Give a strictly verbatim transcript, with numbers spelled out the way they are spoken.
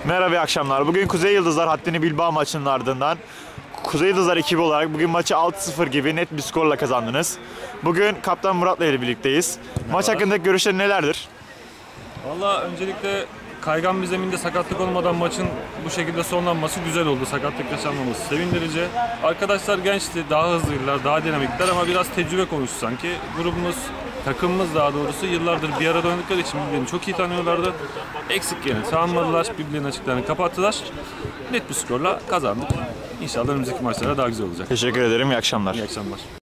Merhaba, iyi akşamlar. Bugün Kuzey Yıldızlar Haddini Bilbao maçının ardından Kuzey Yıldızlar ekibi olarak bugün maçı altı sıfır gibi net bir skorla kazandınız. Bugün Kaptan Murat'la ile birlikteyiz. Merhaba. Maç hakkındaki görüşlerin nelerdir? Valla öncelikle kaygan bir zeminde sakatlık olmadan maçın bu şekilde sonlanması güzel oldu. Sakatlık yaşanmaması sevindirici. Arkadaşlar gençti, daha hızlılar, daha dinamikler ama biraz tecrübe konuştu sanki. Grubumuz, takımımız daha doğrusu yıllardır bir arada oynadıkları için birbirlerini çok iyi tanıyorlardı. Eksik yerini sağlamadılar, birbirlerinin açıklarını kapattılar. Net bir skorla kazandık. İnşallah önümüzdeki maçlara daha güzel olacak. Teşekkür ederim, iyi akşamlar. İyi akşamlar.